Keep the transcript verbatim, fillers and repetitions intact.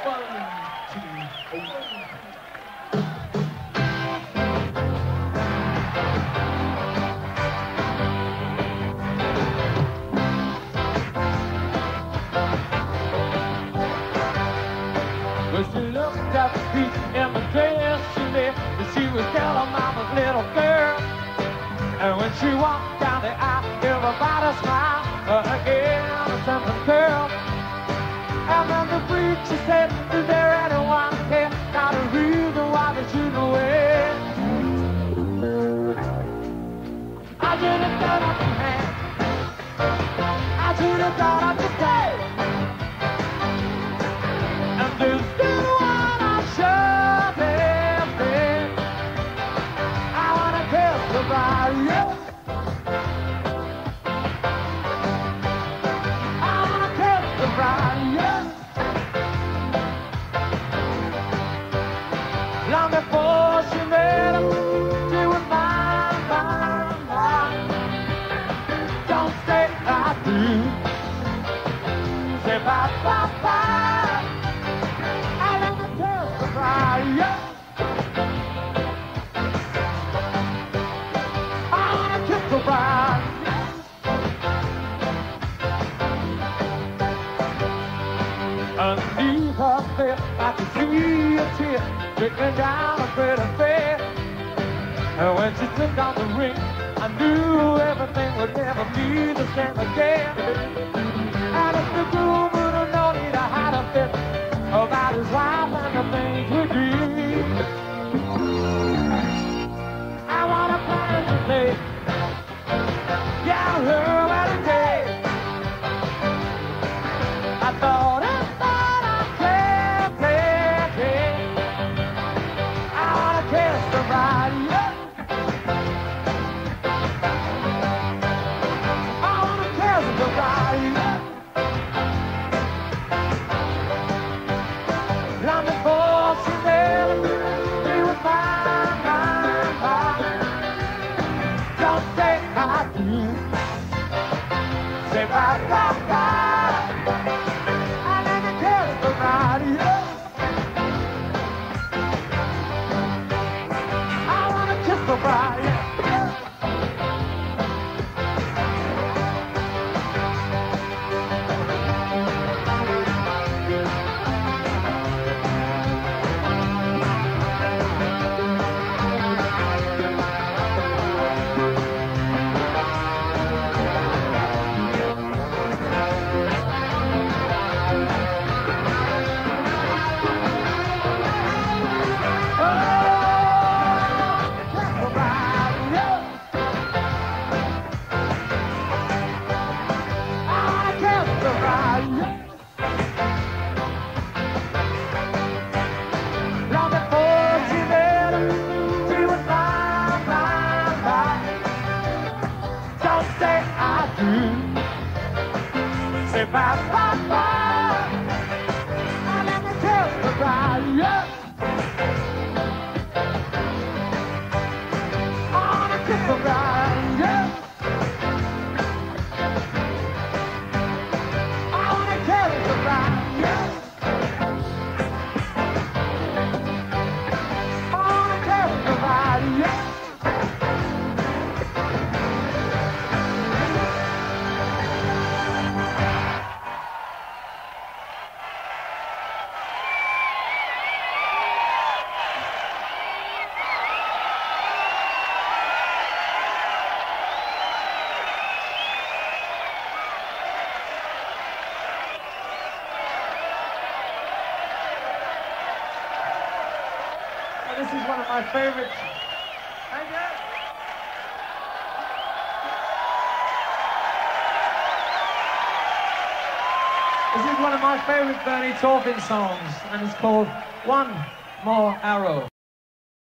Well, she looked at the feet in the dress she left, and she was still her mama's little girl. And when she walked down the aisle, everybody smiled, uh, again, a simple girl. And then the preacher said, is there anyone here? Not a reason why they shouldn't away. I should have done up your hand. I should have done up your day. And this is what I should have been. I wanna kiss the bride, yeah. I wanna kiss the bride, yeah. Long before she met him, she was mine, mine, mine. Don't say I do. Say bye, bye, bye. I let me kiss the bride, yeah. I wanna kiss the bride, yeah. Underneath her veil, I could see a tear trickling down her pretty face. And when she took on the ring, I knew everything would never be the same again. And if the groom would have known he'd have had a fit about his wife and the things we did. I want to plan today. Yeah, her wedding day. I thought I thought I can't play it. I want to kiss the bride, yeah. I want to kiss the bride, yeah. Long before she met him, she was mine, mine, mine. Don't say I do. Say bye, bye, bye. I let me kiss the bride, yeah. I wanna kiss the bride, yeah. Say bye, bye, bye. I let me kiss the bride, yeah. I wanna kiss the bride, yeah. I wanna kiss the bride, yeah. I wanna kiss the bride, yeah. This is one of my favorites. Thank you. This is one of my favorite Bernie Taupin songs, and it's called One More Arrow.